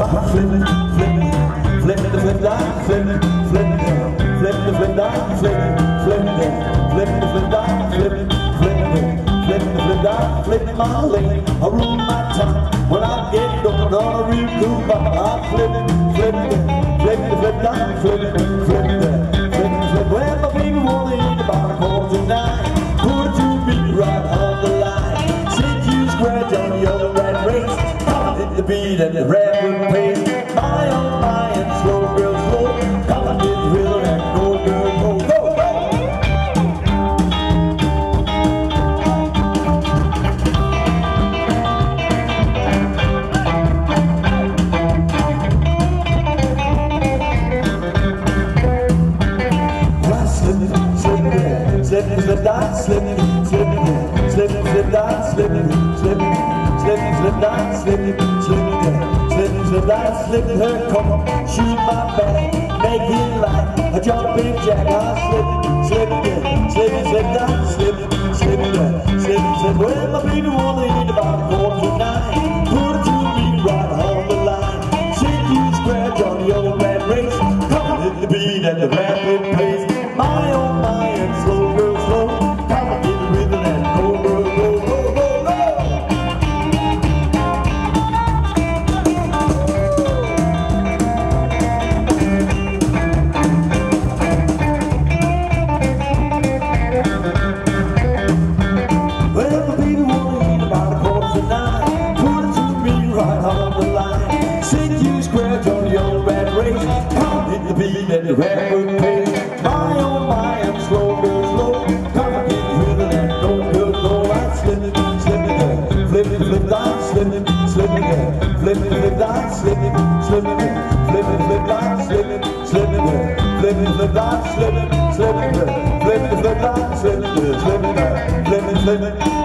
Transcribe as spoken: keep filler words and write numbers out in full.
Rock flipping, flipping, flipping the flip dime, flipping, flipping down, flipping the flip dime, flipping, flipping down, flipping the flip dime, flipping, flipping down, flipping the flip dime, flipping my lane, I rule my time. When I get going on a real cool bar, I'm flipping, flipping down, flipping the flip dime, flipping, flipping down, flipping the flip. Well, my baby wanna eat about a quarter tonight. Put it to me right on the line. Since you scratch on your rat race, come hit the beat and the rapid pace. My oh my, and slow girl slow. Come on, hit the rhythm and go girl go go go. Slipping, slip down, slipping, slipping, slipping, slip down, slipping, slipping, slipping, slip down, slipping, slipping, slipping, slip down, slipping. Her come on, shoot my back, make it like a jumping jack. I'm slipping, slipping, slipping, slip down, slipping, slipping, slipping, slip. Well, my baby wanna eat about a quarter tonight. Put it to me right on the line. Shake you scratch on the old rat race. Come on, hit the beat at the rapid pace. My oh my, and slow girl slow. Come on, get the rhythm and go girl go go go go. Well, my baby wanna eat about a quarter tonight. Put it to me right on the line. Sit you scratch on the old rat race. Come on, hit the beat at the rapid pace. My oh my, and slow girl slow. Come on, get the rhythm and go go go. I'm slipping, slipping there, flipping, flip down, slipping, slipping there, flipping, flip down, slipping, slipping there, flipping, flip down, slipping, slipping there, flipping, flip down, slipping, slipping there, flipping, flip down, slipping there, slipping there, flipping, flipping.